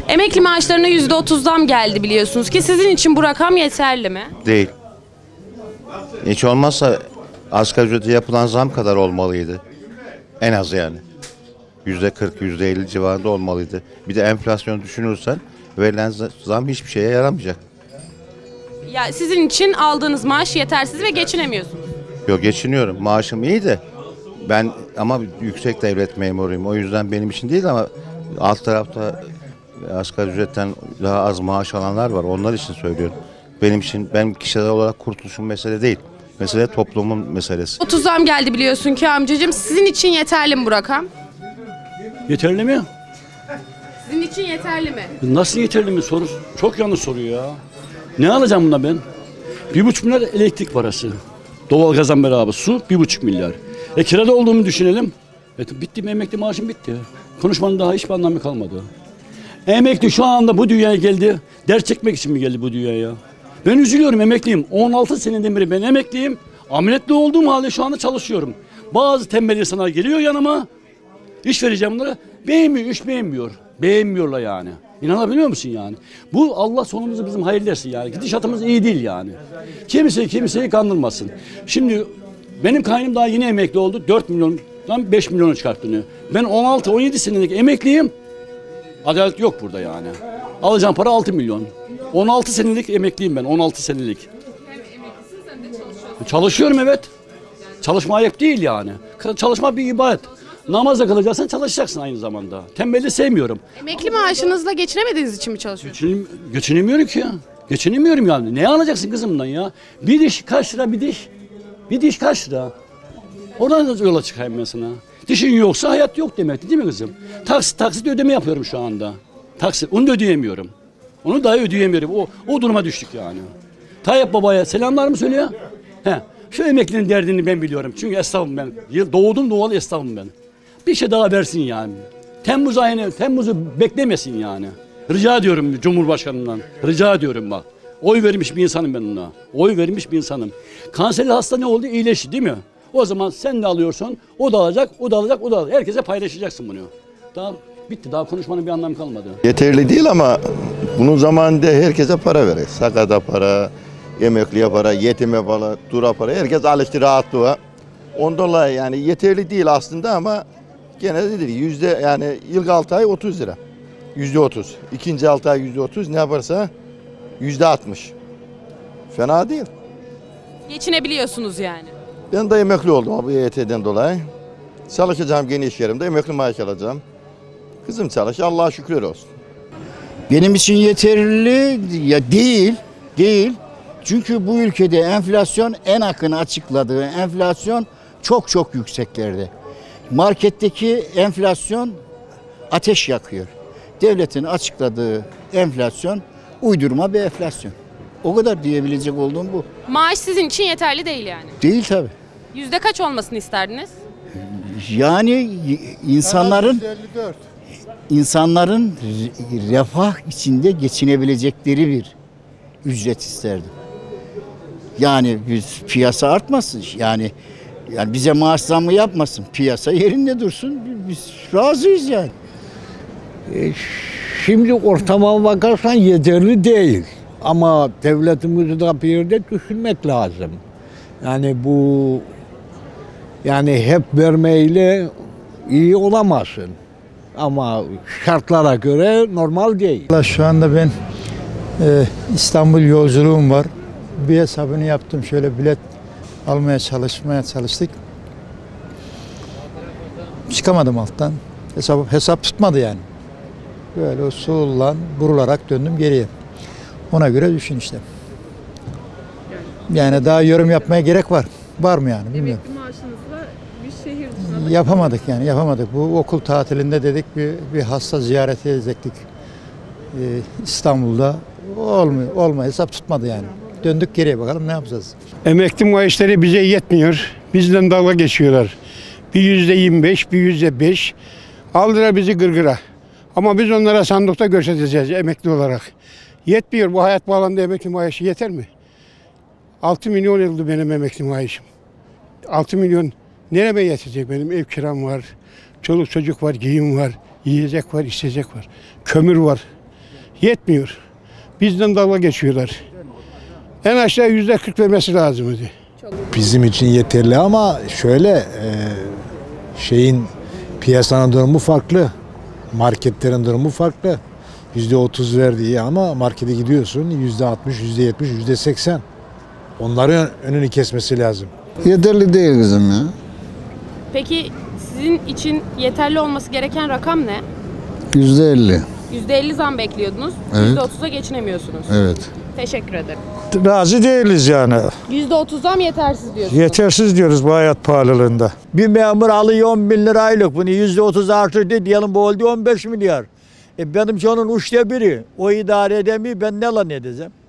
Emekli maaşlarına %30 zam geldi biliyorsunuz ki sizin için bu rakam yeterli mi? Değil. Hiç olmazsa asgari ücrete yapılan zam kadar olmalıydı. En az yani. %40, %50 civarında olmalıydı. Bir de enflasyon düşünürsen verilen zam hiçbir şeye yaramayacak. Ya sizin için aldığınız maaş yetersiz ve geçinemiyorsunuz. Yok, geçiniyorum. Maaşım iyi de ben ama yüksek devlet memuruyum. O yüzden benim için değil ama alt tarafta asgari ücretten daha az maaş alanlar var. Onlar için söylüyorum. Benim kişisel olarak kurtuluşum mesele değil. Mesele toplumun meselesi. 30 zam geldi biliyorsun ki amcacığım. Sizin için yeterli mi bu rakam? Yeterli mi? Sizin için yeterli mi? Nasıl yeterli mi soru? Çok yanlış soru ya. Ne alacağım buna ben? 1,5 milyar elektrik parası. Doğalgazdan beraber su 1,5 milyar. Kirada olduğumu düşünelim. Bitti mi, emekli maaşım bitti. Konuşmanın daha hiçbir anlamı kalmadı. Emekli şu anda bu dünyaya geldi. Dert çekmek için mi geldi bu dünyaya? Ben üzülüyorum, emekliyim. 16 seneden beri ben emekliyim. Ameliyatlı olduğum halde şu anda çalışıyorum. Bazı tembel insanlar geliyor yanıma. İş vereceğim bunlara. Beğenmiyor, iş beğenmiyor. Beğenmiyorlar yani. İnanabiliyor musun yani? Bu Allah sonumuzu bizim hayırlı etsin yani. Gidişatımız iyi değil yani. Kimseyi kandırmasın. Şimdi benim kaynım daha yeni emekli oldu. 4 milyondan 5 milyona çıkarttığını. Ben 16-17 senelik emekliyim. Adalet yok burada yani. Alacağım para 6 milyon. 16 senelik emekliyim ben. 16 senelik. Hem emeklisin hem de çalışıyorsun. Çalışıyorum, evet. Çalışma ayıp değil yani. Çalışma bir ibadet. Namaz da kılacaksan çalışacaksın aynı zamanda. Tembelliği sevmiyorum. Emekli maaşınızla geçinemediğiniz için mi çalışıyorsunuz? Geçinemiyorum ki ya. Geçinemiyorum yani. Ne alacaksın kızımdan ya? Bir diş kaç lira bir diş? Bir diş kaç lira? Oradan da yola çıkayım ben sana. Dişin yoksa hayat yok demekti değil mi kızım? Taksit ödeme yapıyorum şu anda. Taksit. Onu da ödeyemiyorum. Onu dahi ödeyemiyorum. O duruma düştük yani. Tayyip Baba'ya selamlar mı söylüyor? He. Şu emeklinin derdini ben biliyorum. Çünkü esnafım ben. Doğdum doğalı esnafım ben. Bir şey daha versin yani. Temmuz'u beklemesin yani. Rica ediyorum Cumhurbaşkanı'ndan. Rica ediyorum bak. Oy vermiş bir insanım ben ona. Oy vermiş bir insanım. Kanserli hasta ne oldu? İyileşti değil mi? O zaman sen de alıyorsun. O da alacak, o da alacak, o da alacak. Herkese paylaşacaksın bunu. Daha bitti. Daha konuşmanın bir anlamı kalmadı. Yeterli değil ama bunun zamanında herkese para verir. Sakata para, emekliye para, yetime para, dura para. Herkes alıştı rahatlığa. Ondan dolayı yani yeterli değil aslında ama gene de değil. Yani ilk 6 ay 30 lira. %30. İkinci 6 ay %30 ne yaparsa %60. Fena değil. Geçinebiliyorsunuz yani. Ben de emekli oldum bu EYT'den dolayı. Çalışacağım gene iş yerimde, emekli maaş alacağım. Kızım çalış, Allah'a şükürler olsun. Benim için yeterli ya değil. Çünkü bu ülkede enflasyon en akın açıkladığı enflasyon çok yükseklerde. Marketteki enflasyon ateş yakıyor. Devletin açıkladığı enflasyon uydurma bir enflasyon. O kadar diyebilecek olduğum bu. Maaş sizin için yeterli değil yani. Değil tabii. Yüzde kaç olmasını isterdiniz? Yani insanların refah içinde geçinebilecekleri bir ücret isterdim. Yani biz piyasa artmasın. Yani bize maaş zammı yapmasın. Piyasa yerinde dursun. Biz razıyız yani. Şimdi ortama bakarsan yeterli değil. Ama devletimizi de bir yerde düşünmek lazım. Yani hep vermeyle iyi olamazsın. Ama şartlara göre normal değil. Şu anda ben İstanbul yolculuğum var. Bir hesabını yaptım. Şöyle bilet almaya çalıştık. Çıkamadım alttan. Hesap tutmadı yani. Böyle usullan burularak döndüm geriye. Ona göre düşün işte. Yani daha yorum yapmaya gerek var. Var mı yani bilmiyorum. Emekli maaşınızla bir şehir dışına Yapamadık. Bu okul tatilinde dedik bir hasta ziyareti edecektik. İstanbul'da olmuyor. Hesap tutmadı yani. Döndük geriye, bakalım ne yapacağız. Emekli maaşları bize yetmiyor. Bizden dalga geçiyorlar. Bir %25, bir %5. Aldılar bizi gırgıra. Ama biz onlara sandıkta göstereceğiz emekli olarak. Yetmiyor. Bu hayat bağlamında emekli maaşı yeter mi? 6 milyon oldu benim emekli maaşım. 6 milyon nereye yetecek benim? Ev kiram var, çoluk çocuk var, giyim var, yiyecek var, içecek var, kömür var. Yetmiyor. Bizden dalga geçiyorlar. En aşağı %40 vermesi lazım idi. Bizim için yeterli ama şöyle piyasanın durumu farklı. Marketlerin durumu farklı. %30 verdiği ama markete gidiyorsun %60, %70, %80. Onların önünü kesmesi lazım. Yeterli değil kızım ya. Peki sizin için yeterli olması gereken rakam ne? %50. %50 zam bekliyordunuz. Evet. %30'a geçinemiyorsunuz. Evet. Teşekkür ederim. Razı değiliz yani. %30 zam yetersiz diyorsunuz. Yetersiz diyoruz bu hayat pahalılığında. Bir memur alıyor 10 bin lira aylık. Bunu %30 artırdı diyelim, bu oldu 15 milyar. Benim canım uçta biri. O idare edemiyor, ben ne lan edeceğim?